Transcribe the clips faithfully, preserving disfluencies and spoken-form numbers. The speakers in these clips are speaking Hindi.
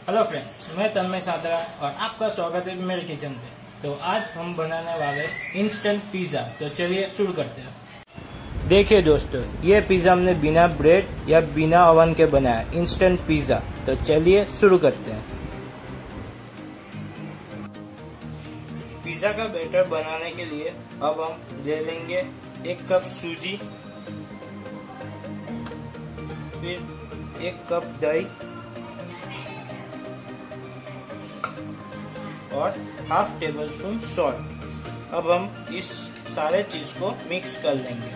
हेलो फ्रेंड्स, मैं तन्मय सादरा और आपका स्वागत है मेरे किचन पे। तो आज हम बनाने वाले इंस्टेंट पिज़्ज़ा। तो चलिए शुरू करते हैं। देखिए दोस्तों, ये पिज़्ज़ा हमने बिना ब्रेड या बिना ओवन के बनाया, इंस्टेंट पिज़्ज़ा। तो चलिए शुरू करते हैं। पिज़्ज़ा का बैटर बनाने के लिए अब हम ले लेंगे एक कप सूजी, फिर एक कप दही और हाफ टेबल स्पून सॉल्ट। अब हम इस सारे चीज को मिक्स कर लेंगे।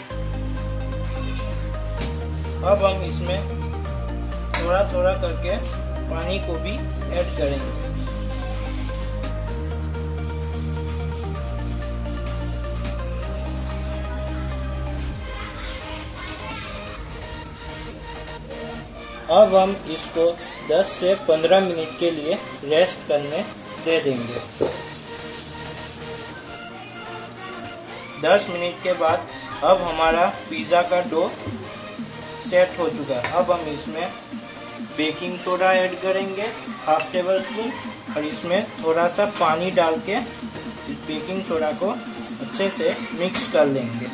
अब हम इसमें थोड़ा थोड़ा करके पानी को भी ऐड करेंगे। अब हम इसको दस से पंद्रह मिनट के लिए रेस्ट करने दे देंगे। दस मिनट के बाद अब हमारा पिज़्ज़ा का डो सेट हो चुका है। अब हम इसमें बेकिंग सोडा ऐड करेंगे हाफ टेबल स्पून, और इसमें थोड़ा सा पानी डाल के इस बेकिंग सोडा को अच्छे से मिक्स कर लेंगे।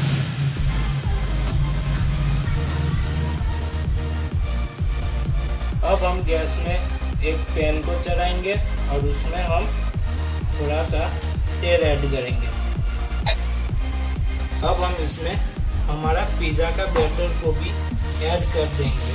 अब हम गैस में एक पैन को चढ़ाएंगे और उसमें हम थोड़ा सा तेल ऐड करेंगे। अब हम इसमें हमारा पिज़्ज़ा का बैटर को भी ऐड कर देंगे।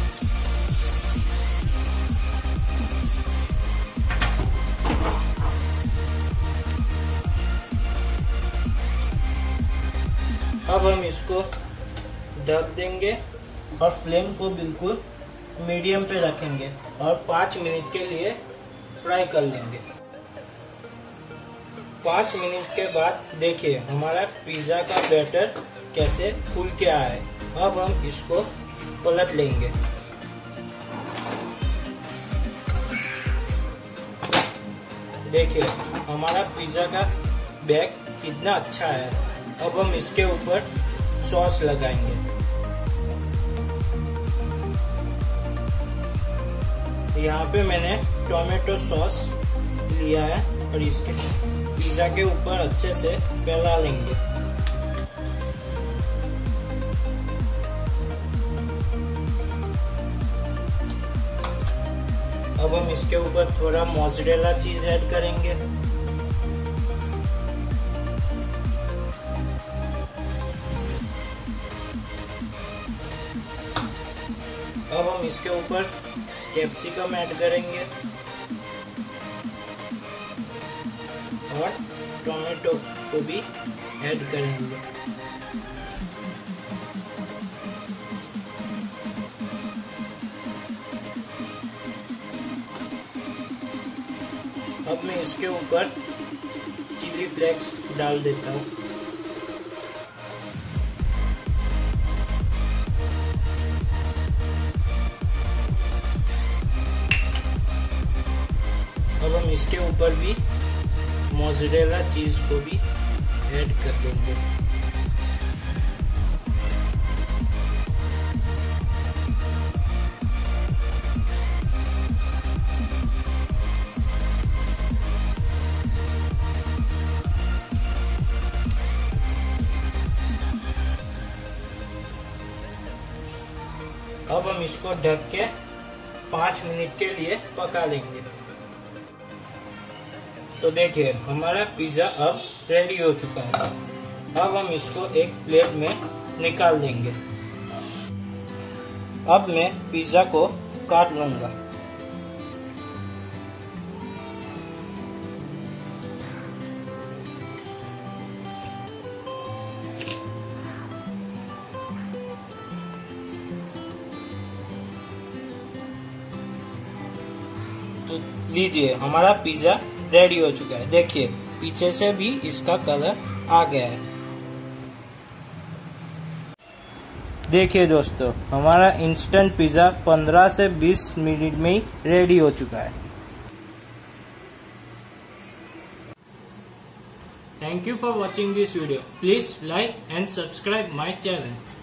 अब हम इसको ढक देंगे और फ्लेम को बिल्कुल मीडियम पे रखेंगे और पाँच मिनट के लिए फ्राई कर लेंगे। पाँच मिनट के बाद देखिए हमारा पिज़्ज़ा का बैटर कैसे फूल के आया है। अब हम इसको पलट लेंगे। देखिए हमारा पिज़्ज़ा का बैग कितना अच्छा है। अब हम इसके ऊपर सॉस लगाएंगे। यहाँ पे मैंने टोमेटो सॉस लिया है और इसके पिज़्ज़ा के ऊपर अच्छे से फैला लेंगे। अब हम इसके ऊपर थोड़ा मोज़रेला चीज ऐड करेंगे। अब हम इसके ऊपर कैप्सिकम ऐड करेंगे और टोमेटो को भी ऐड करेंगे। अब मैं इसके ऊपर चिली फ्लेक्स डाल देता हूँ। अब हम इसके ऊपर भी मोज़रेला चीज को भी ऐड कर देंगे। अब हम इसको ढक के पाँच मिनट के लिए पका लेंगे। तो देखिए हमारा पिज़्ज़ा अब रेडी हो चुका है। अब हम इसको एक प्लेट में निकाल देंगे। अब मैं पिज़्ज़ा को काट लूंगा। तो लीजिए हमारा पिज़्ज़ा रेडी हो चुका है। देखिए पीछे से भी इसका कलर आ गया है। देखिए दोस्तों, हमारा इंस्टेंट पिज़्ज़ा पंद्रह से बीस मिनट में ही रेडी हो चुका है। Thank you for watching this video. Please like and subscribe my channel.